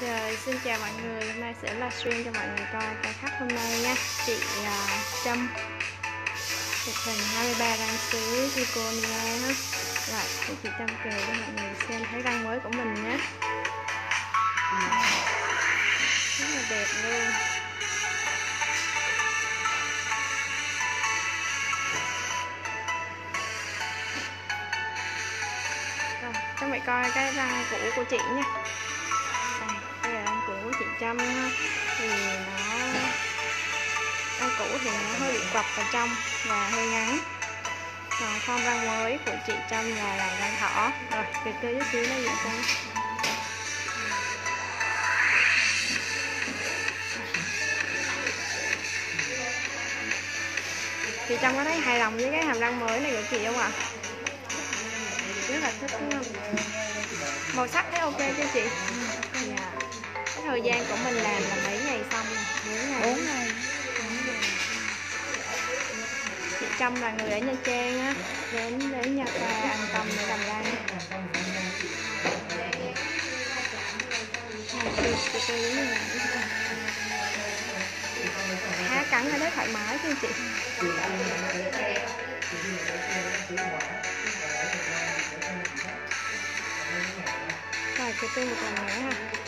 Rồi, xin chào mọi người, hôm nay sẽ livestream cho mọi người coi ca khách hôm nay nha. Chị Trâm chụp hình 23 răng sứ zirconia ha. Rồi, thì chị Trâm kề cho mọi người xem thấy răng mới của mình nhé. Rất là đẹp luôn. Rồi, cho mọi người coi cái răng cũ của chị nha. Đây là răng cũ của chị Trâm ha. Thì răng cũ thì nó hơi bị quặp vào trong và hơi ngắn. Còn form răng mới của chị Trâm là làm răng thỏ. Rồi, từ từ chút xíu nó vậy con. Chị Trâm có thấy hài lòng với cái hàm răng mới này của chị không ạ? Rất là thích đúng không? Màu sắc thấy ok cho chị? Dạ. Cái thời gian của mình làm là mấy ngày xong rồi? 4 ngày. Chị Trâm là người ở Nha Trang á, đến Nha Trang an tâm để làm răng. Há cắn ở đấy thoải mái chứ chị. Rồi, từ từ một lần nữa ha.